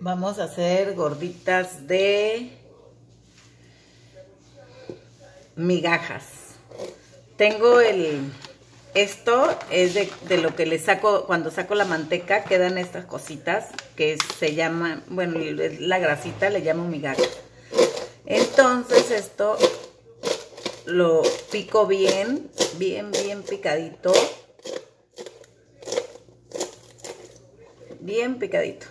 Vamos a hacer gorditas de migajas. Tengo esto es de lo que le saco, cuando saco la manteca quedan estas cositas que se llaman, bueno, la grasita le llamo migajas. Entonces esto lo pico bien picadito. Bien picadito.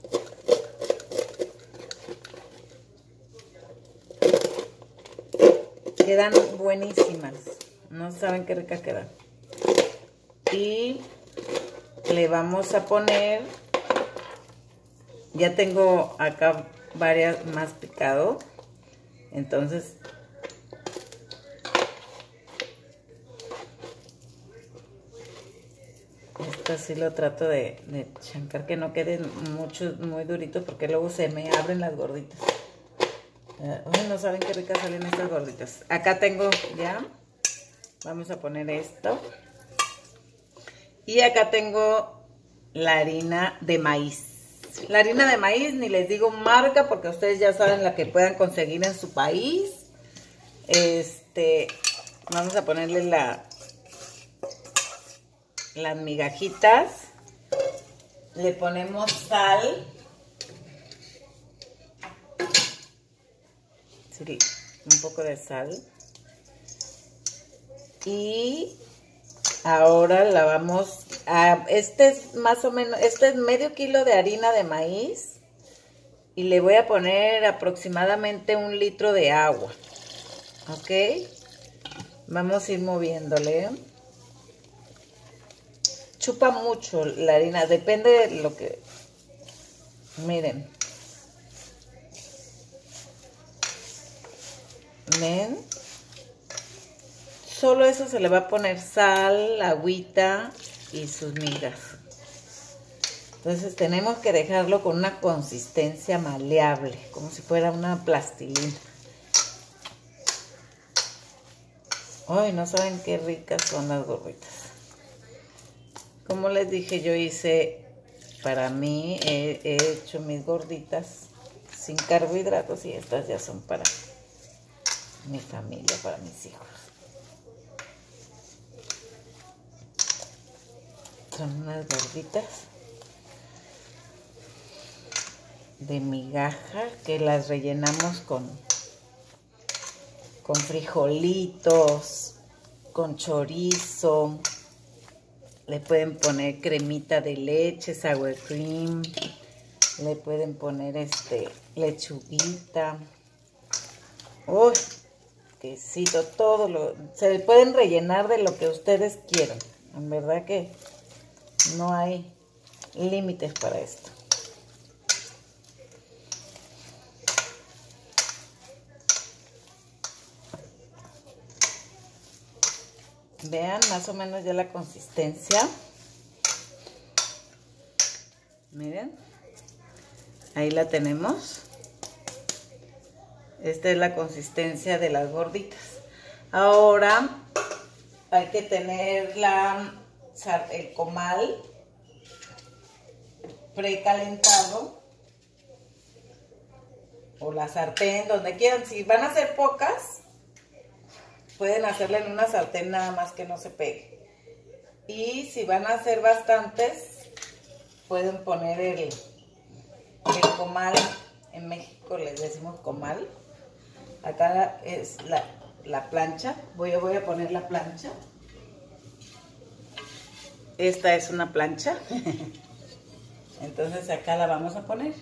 Quedan buenísimas. No saben qué ricas quedan. Y le vamos a poner, ya tengo acá varias más picado, entonces esto sí lo trato de chancar que no quede muy durito, porque luego se me abren las gorditas. No saben qué ricas salen estas gorditas. Acá tengo ya, vamos a poner esto. Y acá tengo la harina de maíz. La harina de maíz, ni les digo marca, porque ustedes ya saben la que puedan conseguir en su país. Vamos a ponerle las migajitas. Le ponemos sal. Sí, un poco de sal. Y ahora la vamos a, este es más o menos, este es medio kilo de harina de maíz. Y le voy a poner aproximadamente 1 litro de agua. ¿Ok? Vamos a ir moviéndole. Chupa mucho la harina, depende de lo que... Miren. ¿Ven? Solo eso se le va a poner sal, agüita y sus migas. Entonces tenemos que dejarlo con una consistencia maleable, como si fuera una plastilina. Ay, no saben qué ricas son las gorditas. Como les dije, yo hice, para mí, he hecho mis gorditas sin carbohidratos y estas ya son para mi familia, para mis hijos. Son unas gorditas de migaja que las rellenamos con frijolitos, con chorizo. Le pueden poner cremita de leche, sour cream. Le pueden poner lechuguita. Uy, quesito, se pueden rellenar de lo que ustedes quieran. En verdad que no hay límites para esto. Vean más o menos ya la consistencia. Miren. Ahí la tenemos. Esta es la consistencia de las gorditas. Ahora hay que tener el comal precalentado. O la sartén, donde quieran. Si van a hacer pocas, pueden hacerla en una sartén nada más que no se pegue. Y si van a hacer bastantes, pueden poner el comal. En México les decimos comal. Acá es la plancha. Voy a poner la plancha. Esta es una plancha. Entonces acá la vamos a poner.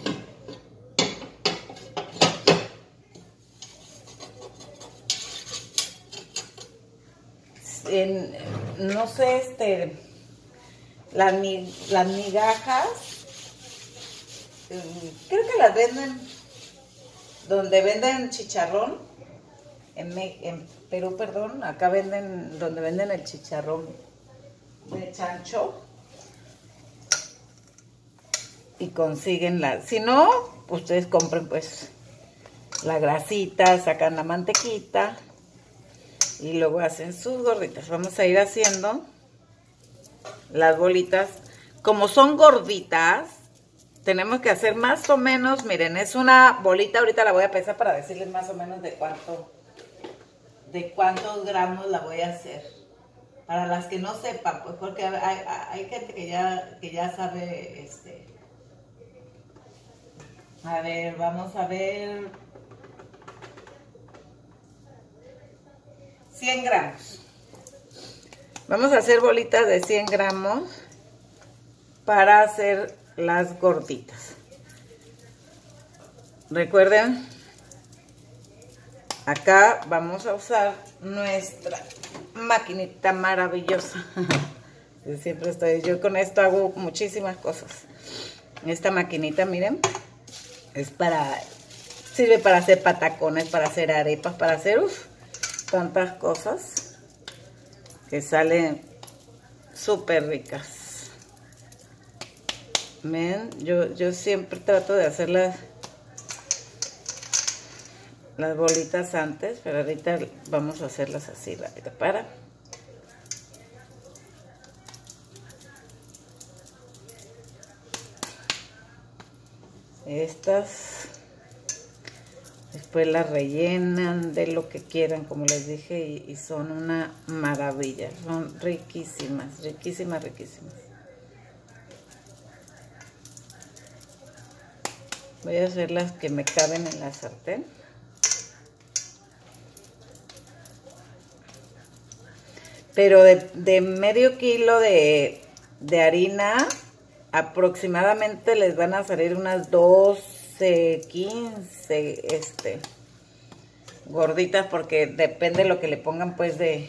No sé, las migajas, creo que las venden donde venden chicharrón, en Perú, perdón, acá venden donde venden el chicharrón de chancho y consiguen si no, ustedes compren pues la grasita, sacan la mantequita y luego hacen sus gorditas. Vamos a ir haciendo las bolitas. Como son gorditas, tenemos que hacer más o menos, miren, es una bolita, ahorita la voy a pesar para decirles más o menos de cuántos gramos la voy a hacer. Para las que no sepan, pues porque hay gente que ya sabe, a ver, vamos a ver, 100 gramos. Vamos a hacer bolitas de 100 gramos para hacer las gorditas. Recuerden, acá vamos a usar nuestra maquinita maravillosa. Yo con esto hago muchísimas cosas. Esta maquinita, miren, sirve para hacer patacones, para hacer arepas, para hacer tantas cosas que salen súper ricas. Ven, yo siempre trato de hacer las bolitas antes, pero ahorita vamos a hacerlas así rápido. Estas después las rellenan de lo que quieran, como les dije, y son una maravilla. Son riquísimas, riquísimas, riquísimas. Voy a hacer las que me caben en la sartén. Pero de medio kilo de harina, aproximadamente les van a salir unas 12, 15 gorditas, porque depende de lo que le pongan, pues, de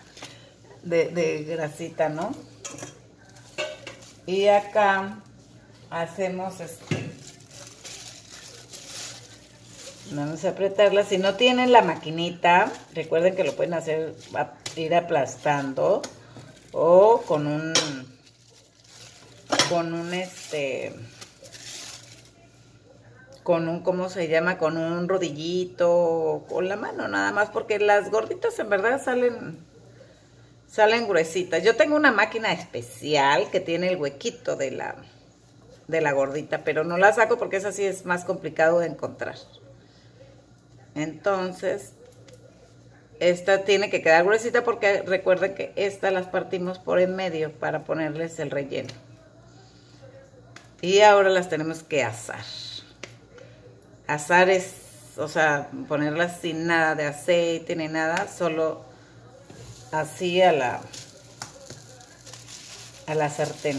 grasita, ¿no? Y acá hacemos vamos a apretarla. Si no tienen la maquinita, recuerden que lo pueden hacer, ir aplastando, o con un ¿cómo se llama? Con un rodillito, o con la mano nada más, porque las gorditas en verdad salen gruesitas. Yo tengo una máquina especial que tiene el huequito de la gordita, pero no la saco porque esa sí es más complicado de encontrar. Entonces, esta tiene que quedar gruesita, porque recuerden que estas las partimos por en medio para ponerles el relleno. Y ahora las tenemos que asar. Asar es, o sea, ponerlas sin nada de aceite ni nada, solo así a la sartén.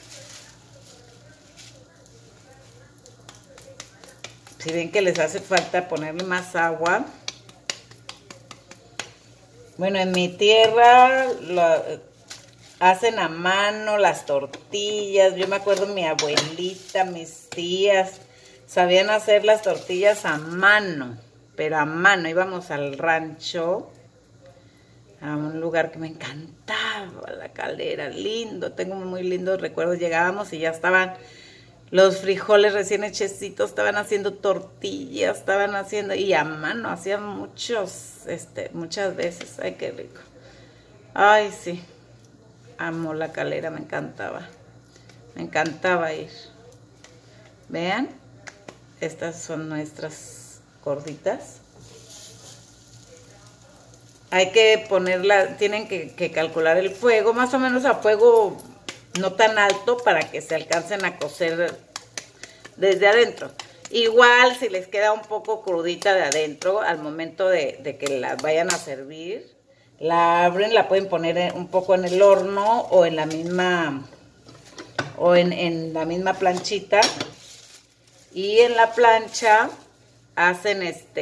Si ven que les hace falta ponerle más agua. Bueno, en mi tierra hacen a mano las tortillas. Yo me acuerdo, mi abuelita, mis tías sabían hacer las tortillas a mano, pero a mano. Íbamos al rancho, a un lugar que me encantaba, La Calera, lindo, tengo muy lindos recuerdos. Llegábamos y ya estaban los frijoles recién hechecitos, estaban haciendo tortillas, y a mano, hacían muchas veces. Ay, qué rico. Ay, sí, amo La Calera, me encantaba ir. Vean, estas son nuestras gorditas. Hay que ponerla, tienen que calcular el fuego, más o menos a fuego no tan alto, para que se alcancen a cocer desde adentro. Igual, si les queda un poco crudita de adentro, al momento de que la vayan a servir, la abren, la pueden poner un poco en el horno, o en la misma planchita, y en la plancha hacen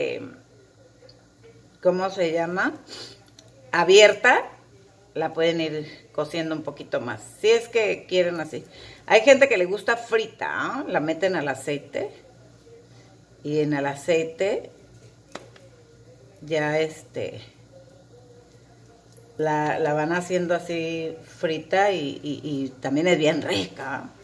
¿cómo se llama? Abierta, la pueden ir cociendo un poquito más, si es que quieren así. Hay gente que le gusta frita, ¿eh? La meten al aceite, y en el aceite ya la van haciendo así frita, y también es bien rica.